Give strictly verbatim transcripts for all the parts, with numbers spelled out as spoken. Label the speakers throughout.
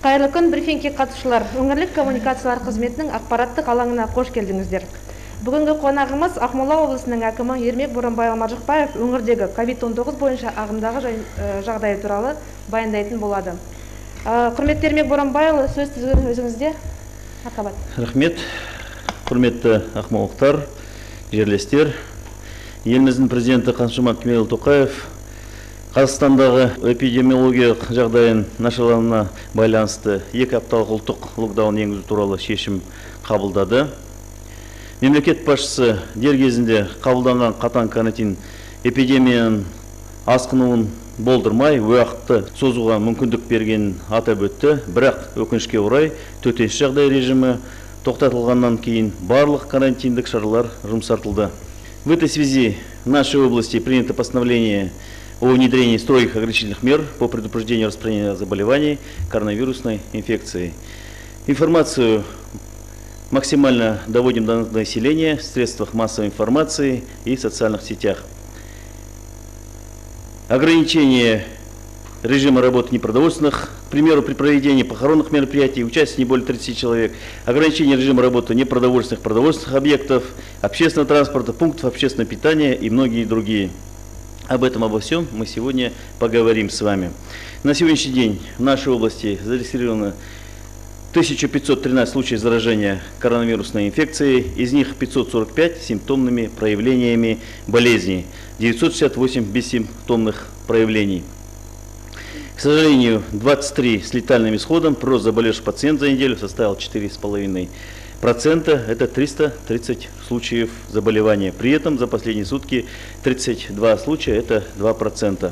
Speaker 1: Кайырлы күн, брифингке катышуулар. Өңірлік коммуникациялар қызметінің ақпараттық алаңына қош келдіңіздер. Бүгінгі қонағымыз Ақмола облысының әкімі Ермек Боранбай Мажықпаев өңірдегі ковид он тоғыз бойынша ағымдағы жағдайы туралы баяндайтын болады. Құрметті Ермек Боранбайұлы, сөз өзіңізде. Мархабат.
Speaker 2: Рахмет. Құрметті ақмолықтар, жерлестер. Еліміздің президенті Қасым-Жомарт Кемелұлы Тоқаев Қазақстандағы эпидемиологиялық жағдайын нашарлауына байланысты екі апталық ұлттық локдаун енгізу туралы шешім қабылдады. Мемлекет басшысы дер кезінде қабылданған қатаң карантин эпидемияның асқынуын болдырмай, уақытты созуға мүмкіндік бергенін атап өтті. Бірақ өкінішке орай төтенше жағдай режимі тоқтатылғаннан кейін барлық карантиндік шаралар жұмсартылды. В этой связи в нашей области принято постановление о внедрении строгих ограничительных мер по предупреждению распространения заболеваний коронавирусной инфекцией. Информацию максимально доводим до населения в средствах массовой информации и в социальных сетях. Ограничение режима работы непродовольственных, к примеру, при проведении похоронных мероприятий, участие не более тридцати человек, ограничение режима работы непродовольственных, продовольственных объектов, общественного транспорта, пунктов общественного питания и многие другие. Об этом, обо всем мы сегодня поговорим с вами. На сегодняшний день в нашей области зарегистрировано тысяча пятьсот тринадцать случаев заражения коронавирусной инфекцией, из них пятьсот сорок пять симптомными проявлениями болезни, девятьсот шестьдесят восемь бессимптомных проявлений. К сожалению, двадцать три с летальным исходом, прирост заболевших пациентов за неделю составил четыре и пять десятых процента, это триста тридцать случаев заболевания. При этом за последние сутки тридцать два случая, это два процента.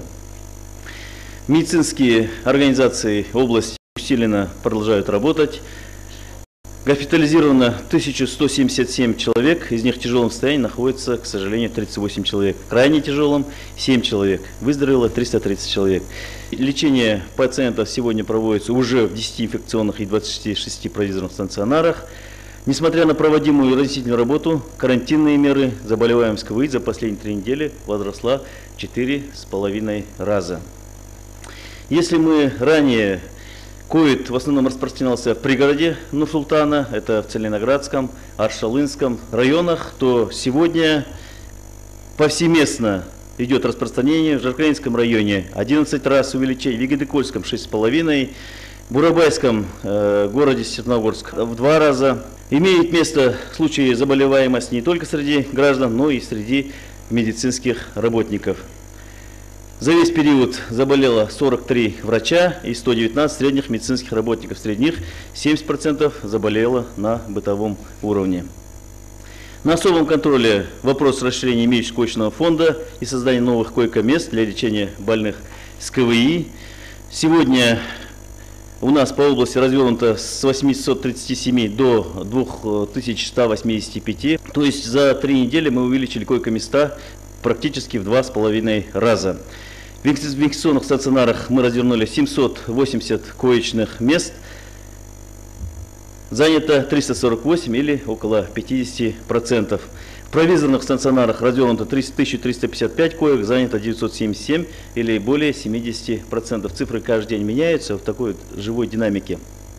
Speaker 2: Медицинские организации области усиленно продолжают работать. Госпитализировано тысяча сто семьдесят семь человек, из них в тяжелом состоянии находится, к сожалению, тридцать восемь человек. В крайне тяжелом семь человек, выздоровело триста тридцать человек. Лечение пациентов сегодня проводится уже в десяти инфекционных и двадцати шести провизорных стационарах. Несмотря на проводимую разъяснительную работу, карантинные меры заболеваемость КВИ за последние три недели возросла в четыре с половиной раза. Если мы ранее ковид в основном распространялся в пригороде Нур-Султана, это в Целиноградском, Аршалынском районах, то сегодня повсеместно идет распространение в Жаркаинском районе одиннадцать раз увеличение, в Египетском шесть с половиной, в Бурабайском э, городе Степногорск в два раза. Имеет место случаи заболеваемости не только среди граждан, но и среди медицинских работников. За весь период заболело сорок три врача и сто девятнадцать средних медицинских работников. Среди них семьдесят процентов заболело на бытовом уровне. На особом контроле вопрос расширения имеющегося коечного фонда и создания новых койко-мест для лечения больных с КВИ. Сегодня у нас по области развернуто с восьмисот тридцати семи до двух тысяч ста восьмидесяти пяти. То есть за три недели мы увеличили койко-места практически в два с половиной раза. В инфекционных стационарах мы развернули семьсот восемьдесят коечных мест. Занято триста сорок восемь или около пятидесяти процентов. В провизорных стационарах развернуто тысяча триста пятьдесят пять коек, занято девятьсот семьдесят семь или более семидесяти процентов. Цифры каждый день меняются в такой живой динамике.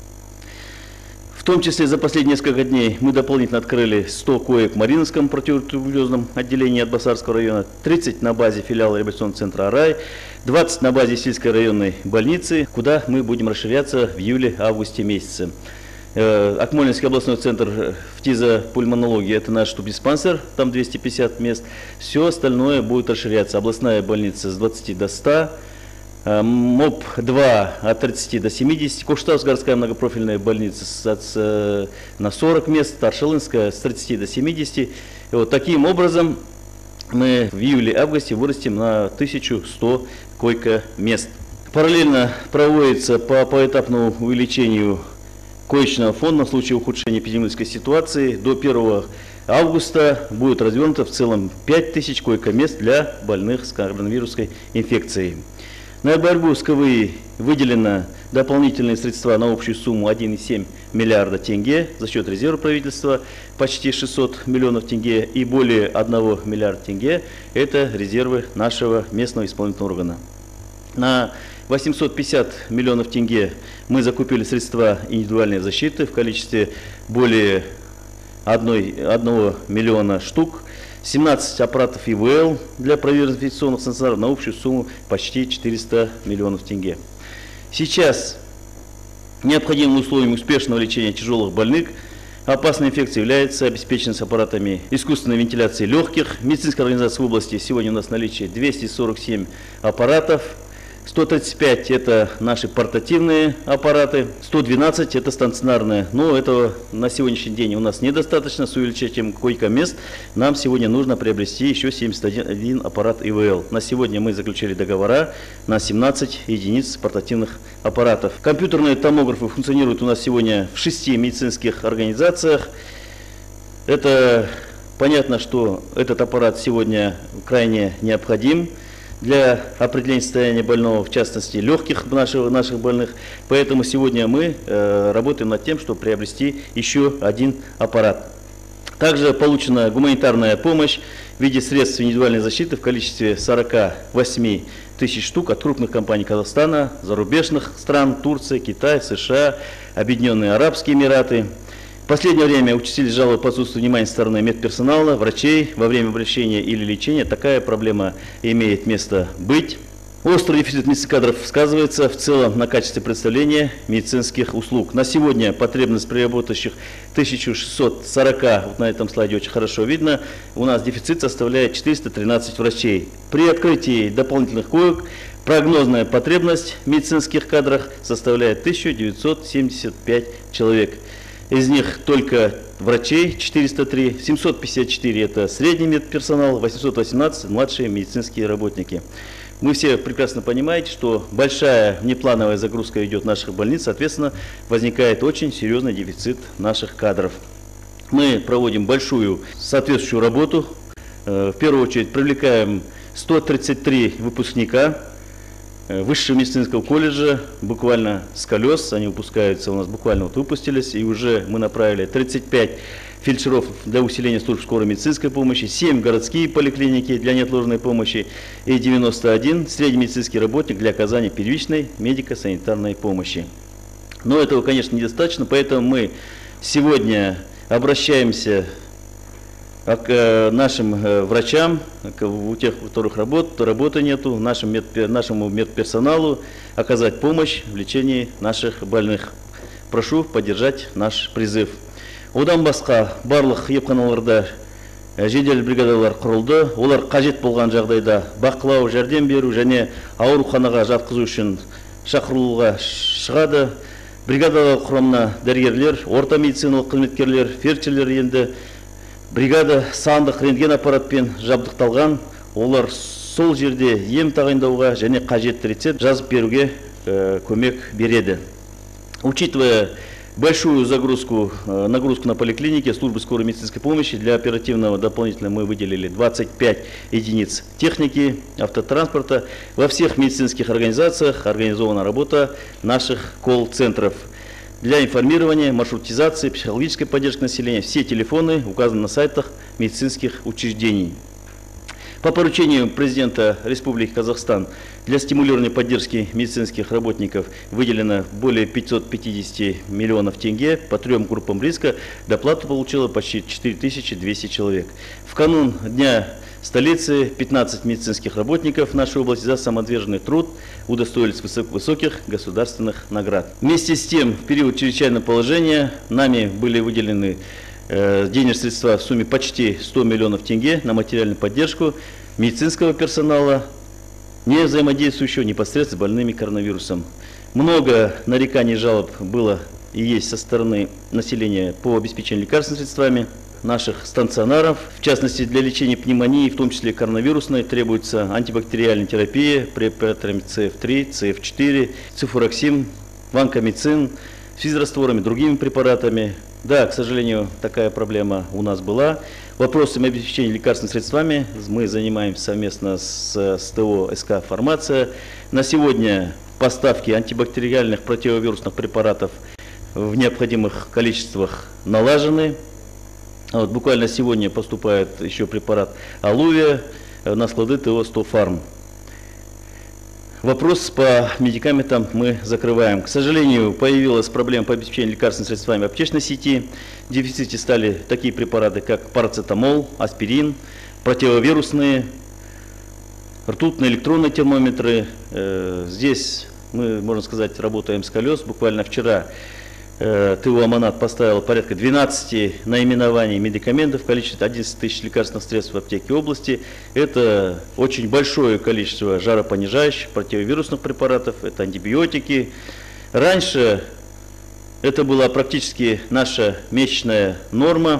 Speaker 2: В том числе за последние несколько дней мы дополнительно открыли сто коек в Мариновском противотуберкулезном отделении Атбасарского района, тридцать на базе филиала реабилитационного центра «Арай», двадцать на базе сельской районной больницы, куда мы будем расширяться в июле-августе месяце. Акмолинский областной центр фтизопульмонологии – это наш тубдиспансер, там двести пятьдесят мест. Все остальное будет расширяться. Областная больница с двадцати до ста, МОП два от тридцати до семидесяти, Кокшетавская городская многопрофильная больница с, на сорок мест, Аршалынская с тридцати до семидесяти. И вот таким образом мы в июле-августе вырастем на тысячу сто койко-мест. Параллельно проводится по поэтапному увеличению коечного фонда в случае ухудшения эпидемиологической ситуации. До первого августа будет развернуто в целом пять тысяч койко-мест для больных с коронавирусной инфекцией. На борьбу с КВИ выделено дополнительные средства на общую сумму один и семь миллиарда тенге за счет резерва правительства, почти шестьсот миллионов тенге, и более одного миллиарда тенге – это резервы нашего местного исполнительного органа. На восемьсот пятьдесят миллионов тенге мы закупили средства индивидуальной защиты в количестве более одной, одного миллиона штук, семнадцать аппаратов И В Л для проверки инфекционных стационаров на общую сумму почти четыреста миллионов тенге. Сейчас необходимым условием успешного лечения тяжелых больных опасной инфекцией является обеспеченность аппаратами искусственной вентиляции легких. Медицинская организация в области сегодня у нас в наличии двести сорок семь аппаратов. сто тридцать пять это наши портативные аппараты, сто двенадцать это стационарные. Но этого на сегодняшний день у нас недостаточно. С увеличением койко-мест нам сегодня нужно приобрести еще семьдесят один аппарат И В Л. На сегодня мы заключили договора на семнадцать единиц портативных аппаратов. Компьютерные томографы функционируют у нас сегодня в шести медицинских организациях. Это понятно, что этот аппарат сегодня крайне необходим для определения состояния больного, в частности, легких наших, наших больных. Поэтому сегодня мы э, работаем над тем, чтобы приобрести еще один аппарат. Также получена гуманитарная помощь в виде средств индивидуальной защиты в количестве сорока восьми тысяч штук от крупных компаний Казахстана, зарубежных стран, Турция, Китай, США, Объединенные Арабские Эмираты. В последнее время участились жалобы по отсутствию внимания со стороны медперсонала, врачей во время обращения или лечения. Такая проблема имеет место быть. Острый дефицит медицинских кадров сказывается в целом на качестве представления медицинских услуг. На сегодня потребность при работающих тысяча шестьсот сорок, вот на этом слайде очень хорошо видно, у нас дефицит составляет четыреста тринадцать врачей. При открытии дополнительных коек прогнозная потребность в медицинских кадрах составляет тысячу девятьсот семьдесят пять человек. Из них только врачей четыреста три, семьсот пятьдесят четыре это средний медперсонал, восемьсот восемнадцать младшие медицинские работники. Мы все прекрасно понимаете, что большая внеплановая загрузка идет в наших больниц, соответственно, возникает очень серьезный дефицит наших кадров. Мы проводим большую соответствующую работу. В первую очередь привлекаем сто тридцать три выпускника Высшего медицинского колледжа, буквально с колес, они выпускаются, у нас буквально вот выпустились, и уже мы направили тридцать пять фельдшеров для усиления служб скорой медицинской помощи, семь городские поликлиники для неотложной помощи и девяносто один средний медицинский работник для оказания первичной медико-санитарной помощи. Но этого, конечно, недостаточно, поэтому мы сегодня обращаемся к нашим врачам, у тех, у которых работ, работы нету, нашим мед, нашему медперсоналу оказать помощь в лечении наших больных. Прошу поддержать наш призыв. Одан басқа барлық емханаларда жедел бригадалар құрылды. Олар қажет болған жағдайда бақылау, жәрдем беру және ауруханаға жатқызу үшін шақырылуға шығады. Бригадалар құрамына дәрігерлер, орта медициналық қызметкерлер, фельдшерлер енді. Бригада сандық рентген аппаратпен жабдықталған, олар сол жерде ем тағайындауға және қажетті рецепт жазып беруге э, көмек береді. Учитывая большую загрузку, э, нагрузку на поликлинике, службы скорой медицинской помощи, для оперативного дополнительно мы выделили двадцать пять единиц техники, автотранспорта. Во всех медицинских организациях организована работа наших колл-центров. Для информирования, маршрутизации, психологической поддержки населения все телефоны указаны на сайтах медицинских учреждений. По поручению президента Республики Казахстан для стимулирования поддержки медицинских работников выделено более пятисот пятидесяти миллионов тенге по трем группам риска. Доплату получило почти четыре тысячи двести человек. В канун Дня столицы пятнадцать медицинских работников нашей области за самоотверженный труд удостоились высоких государственных наград. Вместе с тем, в период чрезвычайного положения нами были выделены э, денежные средства в сумме почти сто миллионов тенге на материальную поддержку медицинского персонала, не взаимодействующего непосредственно с больными коронавирусом. Много нареканий и жалоб было и есть со стороны населения по обеспечению лекарственными средствами наших стационаров. В частности, для лечения пневмонии, в том числе коронавирусной, требуется антибактериальная терапия препаратами С Ф три, С Ф четыре, цифуроксин, ванкомицин, с физрастворами, другими препаратами. Да, к сожалению, такая проблема у нас была. Вопросами обеспечения лекарственными средствами мы занимаемся совместно с, с ТО С К «Фармация». На сегодня поставки антибактериальных противовирусных препаратов в необходимых количествах налажены. Вот, буквально сегодня поступает еще препарат Алувия на склады ТО «сто фарм». Вопрос по медикаментам мы закрываем. К сожалению, появилась проблема по обеспечению лекарственными средствами аптечной сети. В дефиците стали такие препараты, как парацетамол, аспирин, противовирусные, ртутные электронные термометры. Здесь мы, можно сказать, работаем с колес. Буквально вчера ТУ «Аманат» поставил порядка двенадцати наименований медикаментов в количестве одиннадцати тысяч лекарственных средств в аптеке области. Это очень большое количество жаропонижающих, противовирусных препаратов, это антибиотики. Раньше это была практически наша месячная норма,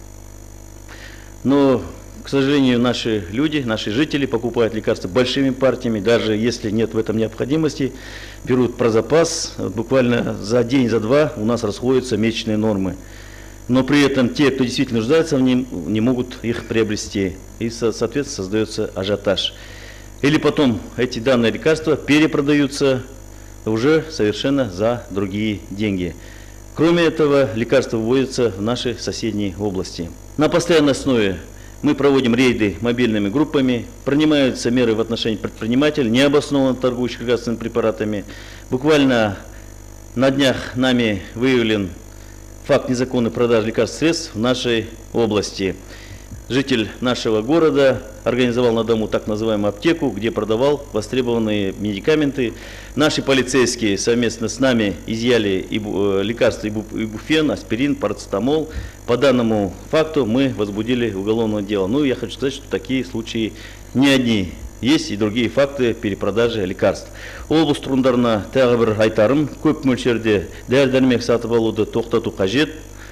Speaker 2: но, к сожалению, наши люди, наши жители покупают лекарства большими партиями, даже если нет в этом необходимости, берут про запас, буквально за день, за два у нас расходятся месячные нормы. Но при этом те, кто действительно нуждается в нем, не могут их приобрести. И, соответственно, создается ажиотаж. Или потом эти данные лекарства перепродаются уже совершенно за другие деньги. Кроме этого, лекарства вводятся в наши соседние области. На постоянной основе мы проводим рейды мобильными группами, принимаются меры в отношении предпринимателей, необоснованно торгующих лекарственными препаратами. Буквально на днях нами выявлен факт незаконной продажи лекарственных средств в нашей области. Житель нашего города организовал на дому так называемую аптеку, где продавал востребованные медикаменты. Наши полицейские совместно с нами изъяли ибу, лекарства ибуфен, аспирин, парацетамол. По данному факту мы возбудили уголовное дело. Ну, я хочу сказать, что такие случаи не одни. Есть и другие факты перепродажи лекарств. Облыс тұрғындарына тағы бір айтарым, көп мөлшерде дәрі-дәрмек сатып алуды тоқтату қажет.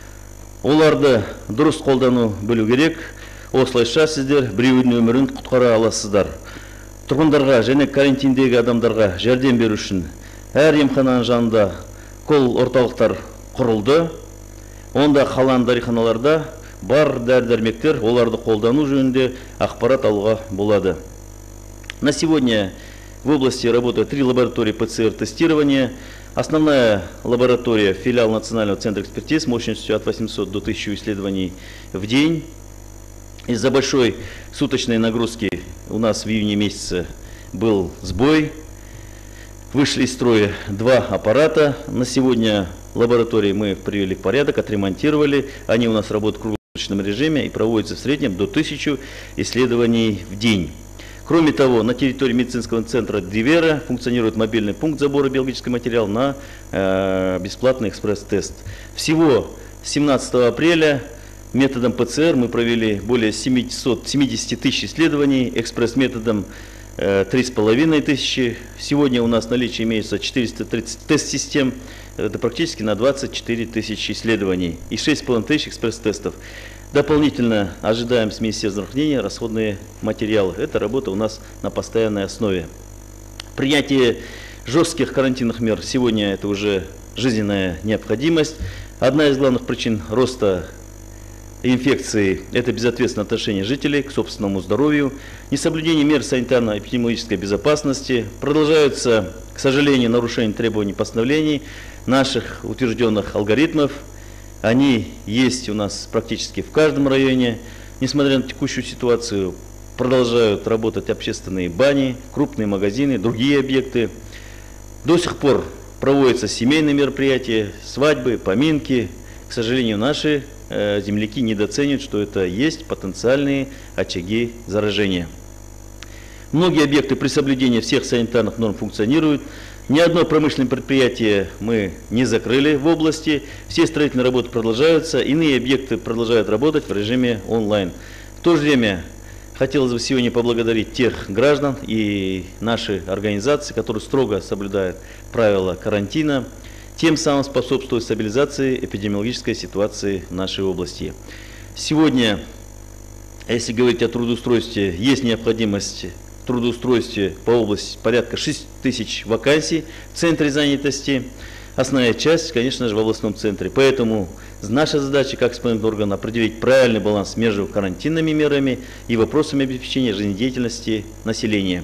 Speaker 2: Оларды дұрыс қолдану білу керек. Осылайша сіздер біреудің өмірін құтқара аласыздар. Тұрғындарға және карантиндегі адамдарға жәрдем беру үшін әр емхананың жанында кол орталықтар құрылды. Онда қаланың дәріханаларда бар дәрі-дәрмектер, оларды қолдану жөнінде ақпарат алуға болады. На сегодня в области работают три лаборатории ПЦР-тестирования. Основная лаборатория, филиал Национального центра экспертиз, мощностью от восьмисот до тысячи исследований в день. Из-за большой суточной нагрузки у нас в июне месяце был сбой. Вышли из строя два аппарата. На сегодня лаборатории мы привели в порядок, отремонтировали. Они у нас работают в круглосуточном режиме и проводятся в среднем до тысячи исследований в день. Кроме того, на территории медицинского центра Дивера функционирует мобильный пункт забора биологического материала на э, бесплатный экспресс-тест. Всего семнадцатого апреля методом ПЦР мы провели более семидесяти тысяч исследований, экспресс-методом э, три с половиной тысячи. Сегодня у нас в наличии имеется четыреста тридцать тест-систем, это практически на двадцать четыре тысячи исследований и шесть с половиной тысяч экспресс-тестов. Дополнительно ожидаем с Министерства здравоохранения расходные материалы. Это работа у нас на постоянной основе. Принятие жестких карантинных мер сегодня это уже жизненная необходимость. Одна из главных причин роста инфекции – это безответственное отношение жителей к собственному здоровью, несоблюдение мер санитарно-эпидемиологической безопасности, продолжаются, к сожалению, нарушения требований постановлений наших утвержденных алгоритмов. Они есть у нас практически в каждом районе. Несмотря на текущую ситуацию, продолжают работать общественные бани, крупные магазины, другие объекты. До сих пор проводятся семейные мероприятия, свадьбы, поминки. К сожалению, наши э, земляки недооценивают, что это есть потенциальные очаги заражения. Многие объекты при соблюдении всех санитарных норм функционируют. Ни одно промышленное предприятие мы не закрыли в области, все строительные работы продолжаются, иные объекты продолжают работать в режиме онлайн. В то же время хотелось бы сегодня поблагодарить тех граждан и наши организации, которые строго соблюдают правила карантина, тем самым способствуют стабилизации эпидемиологической ситуации в нашей области. Сегодня, если говорить о трудоустройстве, есть необходимость в трудоустройстве по области порядка шести тысяч вакансий в центре занятости. Основная часть, конечно же, в областном центре. Поэтому наша задача, как исполнительный орган, определить правильный баланс между карантинными мерами и вопросами обеспечения жизнедеятельности населения.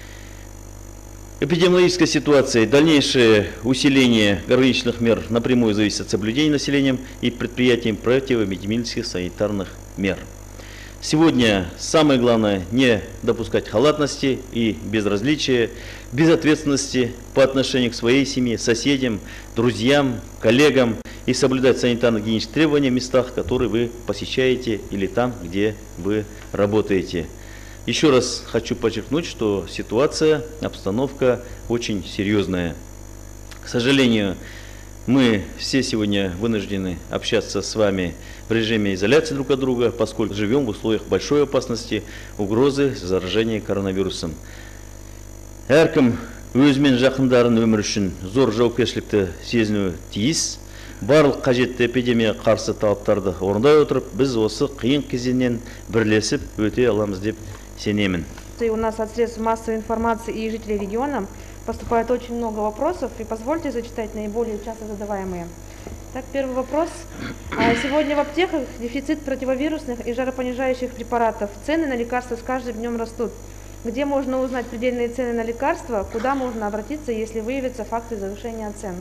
Speaker 2: Эпидемиологическая ситуация и дальнейшее усиление ограничительных мер напрямую зависит от соблюдения населением и предприятием противоэпидемиологических санитарных мер. Сегодня самое главное не допускать халатности и безразличия, безответственности по отношению к своей семье, соседям, друзьям, коллегам и соблюдать санитарно-гигиенические требования в местах, которые вы посещаете или там, где вы работаете. Еще раз хочу подчеркнуть, что ситуация, обстановка очень серьезная. К сожалению, мы все сегодня вынуждены общаться с вами в режиме изоляции друг от друга, поскольку живем в условиях большой опасности, угрозы заражения коронавирусом. Әркім өзімен жақындарын өмір үшін зор жауапкершілікті сезінуі тиіс. Барлық қажетті эпидемияға қарсы талаптарды орындай отырып, біз осы қиын кезеңнен бірлесіп өте аламыз деп сенемін.
Speaker 1: У нас от средств массовой информации и жителей региона поступает очень много вопросов, и позвольте зачитать наиболее часто задаваемые. Так, первый вопрос. Сегодня в аптеках дефицит противовирусных и жаропонижающих препаратов. Цены на лекарства с каждым днем растут. Где можно узнать предельные цены на лекарства? Куда можно обратиться, если выявятся факты завышения цен?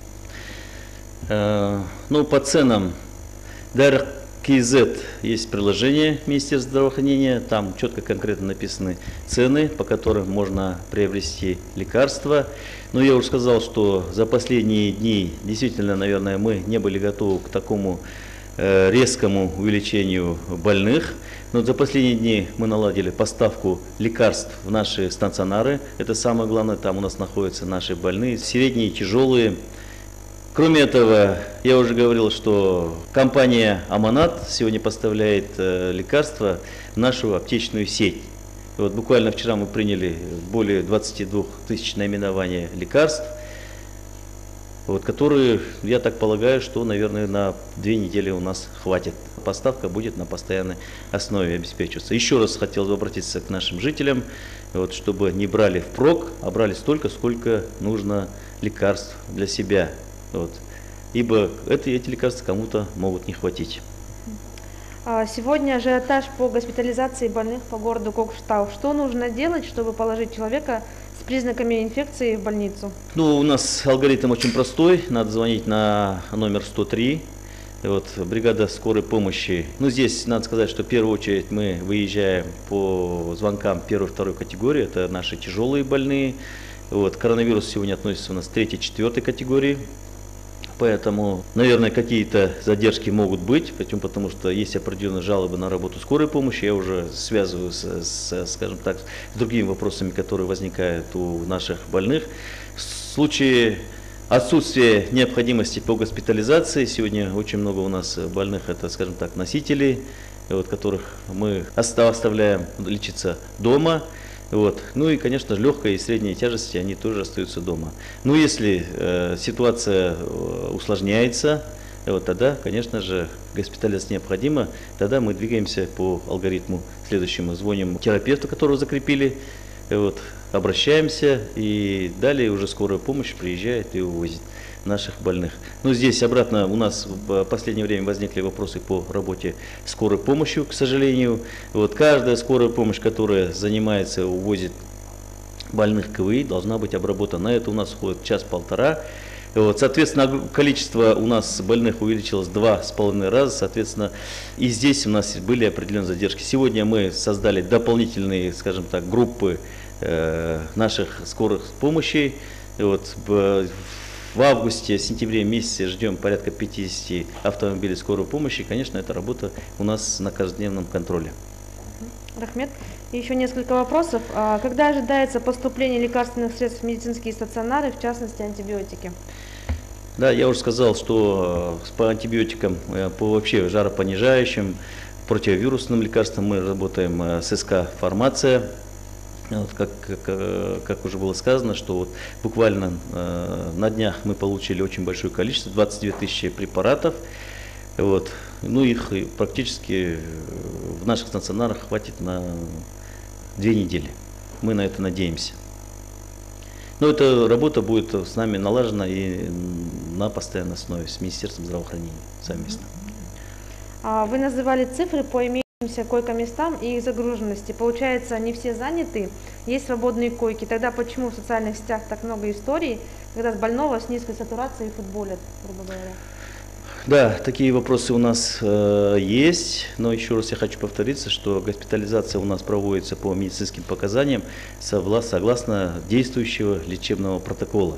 Speaker 2: Э, ну, по ценам. Дэр КИЗ есть приложение Министерства здравоохранения, там четко конкретно написаны цены, по которым можно приобрести лекарства. Но я уже сказал, что за последние дни действительно, наверное, мы не были готовы к такому э, резкому увеличению больных. Но за последние дни мы наладили поставку лекарств в наши стационары. Это самое главное, там у нас находятся наши больные, средние, тяжелые. Кроме этого, я уже говорил, что компания Аманат сегодня поставляет э, лекарства в нашу аптечную сеть. И вот буквально вчера мы приняли более двадцати двух тысяч наименований лекарств, вот, которые, я так полагаю, что, наверное, на две недели у нас хватит. Поставка будет на постоянной основе обеспечиваться. Еще раз хотел бы обратиться к нашим жителям, вот, чтобы не брали впрок, а брали столько, сколько нужно лекарств для себя. Вот. Ибо это, эти лекарства кому-то могут не хватить.
Speaker 1: Сегодня ажиотаж по госпитализации больных по городу Кокшетау. Что нужно делать, чтобы положить человека с признаками инфекции в больницу? Ну,
Speaker 2: у нас алгоритм очень простой. Надо звонить на номер сто три. Вот, бригада скорой помощи. Ну, здесь надо сказать, что в первую очередь мы выезжаем по звонкам первой и второй категории. Это наши тяжелые больные. Вот, коронавирус сегодня относится у нас к третьей и четвертой категории. Поэтому, наверное, какие-то задержки могут быть, потому что есть определенные жалобы на работу скорой помощи. Я уже связываюсь с, с, скажем так, с другими вопросами, которые возникают у наших больных. В случае отсутствия необходимости по госпитализации, сегодня очень много у нас больных, это, скажем так, носители, вот, которых мы оставляем лечиться дома. Вот. Ну и, конечно, легкой и средней тяжести, они тоже остаются дома. Но если э, ситуация усложняется, вот, тогда, конечно же, госпитализация необходима, тогда мы двигаемся по алгоритму следующему. Звоним терапевту, которого закрепили, вот, обращаемся, и далее уже скорая помощь приезжает и увозит наших больных. Но здесь обратно у нас в последнее время возникли вопросы по работе скорой помощью, к сожалению. Вот каждая скорая помощь, которая занимается, увозит больных КВИ, должна быть обработана. На это у нас уходит час-полтора. Вот, соответственно, количество у нас больных увеличилось два с половиной раза, соответственно, и здесь у нас были определенные задержки. Сегодня мы создали дополнительные, скажем так, группы э, наших скорых помощи. Вот, в, В августе, сентябре месяце ждем порядка пятидесяти автомобилей скорой помощи. Конечно, эта работа у нас на каждодневном контроле.
Speaker 1: Рахмет. Еще несколько вопросов. Когда ожидается поступление лекарственных средств в медицинские стационары, в частности антибиотики?
Speaker 2: Да, я уже сказал, что по антибиотикам, по вообще жаропонижающим, противовирусным лекарствам мы работаем с СК «Фармация». Вот, как, как, как уже было сказано, что вот буквально э, на днях мы получили очень большое количество, двадцать две тысячи препаратов. Вот, ну их практически в наших стационарах хватит на две недели. Мы на это надеемся. Но эта работа будет с нами налажена и на постоянной основе с Министерством здравоохранения совместно.
Speaker 1: Вы называли цифры по имеющимся койко-местам и их загруженности. Получается, не все заняты, есть свободные койки. Тогда почему в социальных сетях так много историй, когда с больного с низкой сатурацией футболят, грубо говоря?
Speaker 2: Да, такие вопросы у нас э, есть, но еще раз я хочу повториться, что госпитализация у нас проводится по медицинским показаниям согласно действующего лечебного протокола.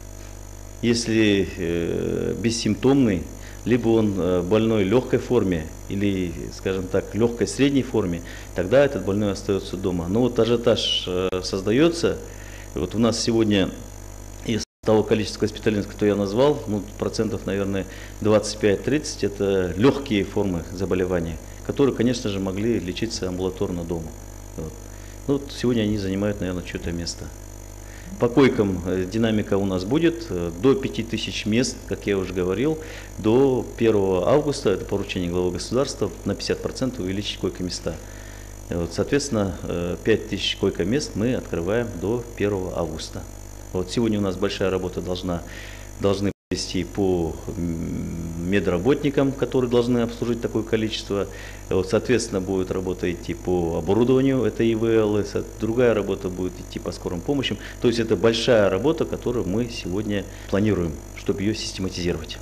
Speaker 2: Если э, бессимптомный, либо он э, больной в легкой форме или, скажем так, легкой средней форме, тогда этот больной остается дома. Но вот ажиотаж э, создается. Вот у нас сегодня из того количества госпитализированных, что я назвал, ну, процентов, наверное, двадцать пять тридцать, это легкие формы заболевания, которые, конечно же, могли лечиться амбулаторно дома. Вот. Ну, вот сегодня они занимают, наверное, чье-то место. По койкам динамика у нас будет до пяти тысяч мест, как я уже говорил, до первого августа, это поручение главы государства, на пятьдесят процентов увеличить койко-места. Вот, соответственно, пять тысяч койко-мест мы открываем до первого августа. Вот сегодня у нас большая работа должна, должны провести по медработникам, которые должны обслужить такое количество. Вот, соответственно, будет работа идти по оборудованию, это И В Л, другая работа будет идти по скорым помощям. То есть это большая работа, которую мы сегодня планируем, чтобы ее систематизировать.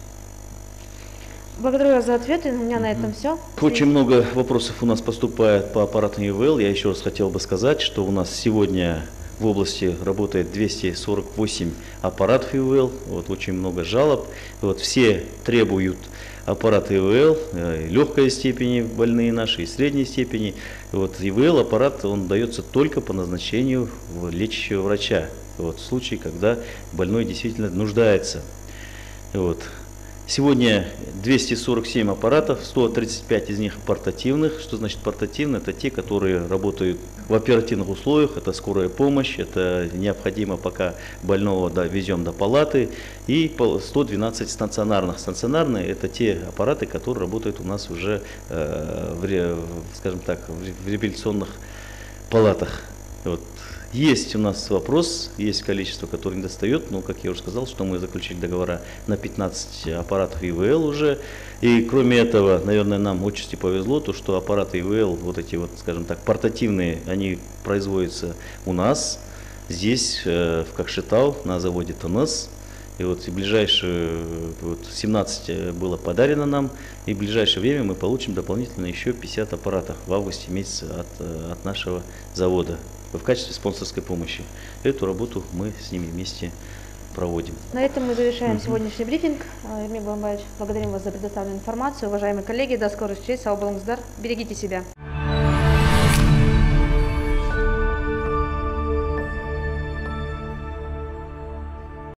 Speaker 1: Благодарю вас за ответы. У меня на этом все.
Speaker 2: Очень много вопросов у нас поступает по аппаратам И В Л. Я еще раз хотел бы сказать, что у нас сегодня в области работает двести сорок восемь аппаратов И В Л, вот, очень много жалоб. Вот, все требуют аппараты И В Л, э, легкой степени больные наши и средней степени. Вот, И В Л аппарат он дается только по назначению лечащего врача, вот, в случае, когда больной действительно нуждается. Вот. Сегодня двести сорок семь аппаратов, сто тридцать пять из них портативных. Что значит портативные? Это те, которые работают в оперативных условиях, это скорая помощь, это необходимо, пока больного везем до палаты. И сто двенадцать стационарных. Стационарные – это те аппараты, которые работают у нас уже, э, в, скажем так, в реабилитационных палатах. Вот. Есть у нас вопрос, есть количество, которое не достает, но, как я уже сказал, что мы заключили договора на пятнадцать аппаратов И В Л уже. И кроме этого, наверное, нам очень повезло, то, что аппараты И В Л, вот эти вот, скажем так, портативные, они производятся у нас, здесь, в Кокшетау, на заводе Т Н С. И вот в ближайшие, вот, семнадцать было подарено нам, и в ближайшее время мы получим дополнительно еще пятьдесят аппаратов в августе месяце от, от нашего завода в качестве спонсорской помощи. Эту работу мы с ними вместе проводим.
Speaker 1: На этом мы завершаем mm-hmm. сегодняшний брифинг. Ермек Буранбаевич, благодарим вас за предоставленную информацию. Уважаемые коллеги, до скорых встреч. Сау болыңыздар. Берегите себя.